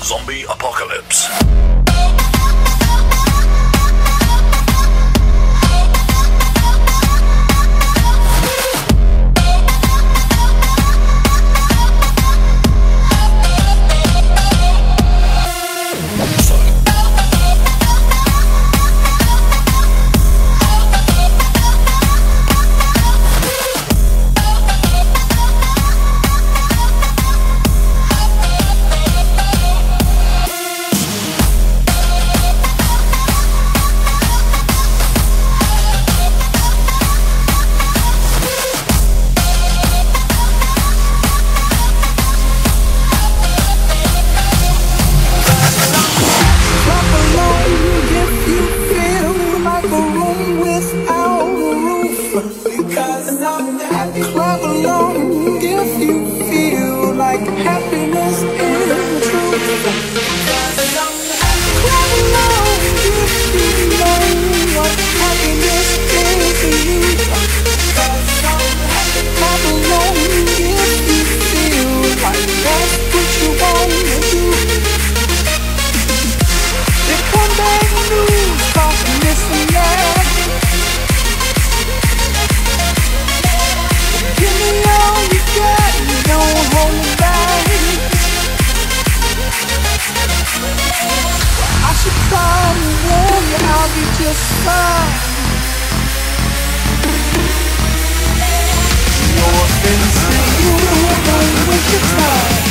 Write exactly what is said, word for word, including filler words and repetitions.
zombie apocalypse. Clap along if you feel like happiness is the truth. Clap along if you know what happiness is to you. Clap along if you feel like that's what you wanna do. There come back news, caution this and that. Give me all you got, don't hold me back. I should probably warn you, I'll be just fine. No offense to you, don't waste your time.